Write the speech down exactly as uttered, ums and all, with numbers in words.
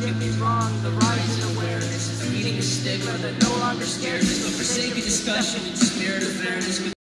get me wrong, the rise in awareness is beating a stigma that no longer scares us, but forsaken discussion and spirit of fairness.